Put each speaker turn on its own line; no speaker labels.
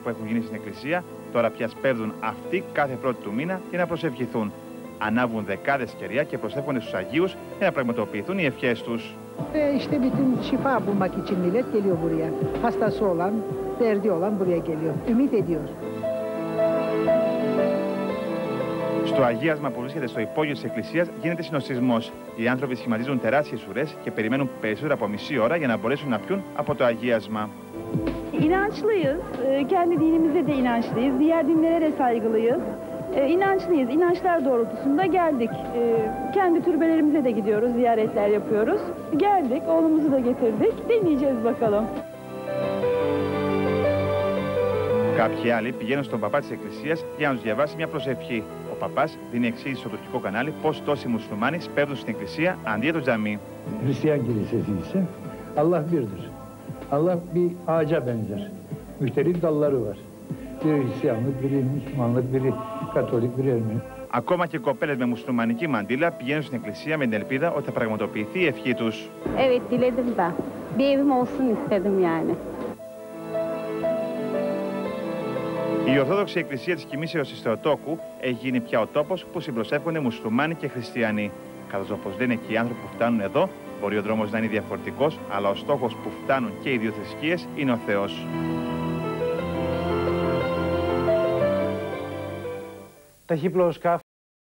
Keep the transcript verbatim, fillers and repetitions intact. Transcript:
που έχουν γίνει στην εκκλησία, τώρα πια σπέβδουν αυτοί κάθε πρώτη του μήνα για να προσευχηθούν. Ανάβουν δεκάδες κεριά και προσεύχονται στους Αγίους για να πραγματοποιηθούν οι ευχές τους.
Ve işte bütün şifa bulmak için millet geliyor buraya. Hastası olan, derdi olan buraya geliyor. Ümit ediyor.
Στο αγίασμα που βρίσκεται στο υπόγειο της εκκλησίας γίνεται συνοστισμός. Οι άνθρωποι σχηματίζουν τεράστιες ουρές και περιμένουν περισσότερο από μισή ώρα για να μπορέσουν να πιούν από το αγίασμα.
İnançlıyız. Kendi dinimize de inançlıyız. Diğer dinlere de saygılıyız. İnançlıyız. İnançlar doğrultusunda geldik. Kendi türbelerimize de gidiyoruz, ziyaretler yapıyoruz. Geldik, oğlumuzu da getirdik. Deneyeceğiz bakalım.
Κάποιοι άλλοι πηγαίνουν στον παπά της εκκλησίας για να τους διαβάσει μια προσευχή. Ο παπάς δίνει εξήγηση στο τουρκικό κανάλι πως τόσοι μουσουλμάνοι σπέβδουν στην εκκλησία αντί για το τζαμί.
Hristiyan kilisesi ise Allah birdir. Allah bir ağaca benzer. Mühtelif dalları var. Biri Hristiyanlık, biri Müslümanlık, biri Katolik, biri Ermeni.
Ακόμα και κοπέλες με μουσουλμανική μαντήλα πηγαίνουν στην εκκλησία με την ελπίδα ότι θα πραγματοποιηθεί η ευχή τους.
Evet, diledim da. Bir evim olsun istedim yani.
Η Ορθόδοξη Εκκλησία της Κοιμήσεως της Θεοτόκου έχει γίνει πια ο τόπος που συμπροσεύχονται μουσουλμάνοι και χριστιανοί. Καθώς όπως λένε και οι άνθρωποι που φτάνουν εδώ, μπορεί ο δρόμος να είναι διαφορετικός, αλλά ο στόχος που φτάνουν και οι δύο θρησκείες είναι ο Θεός.
Ταχύπλο σκάφος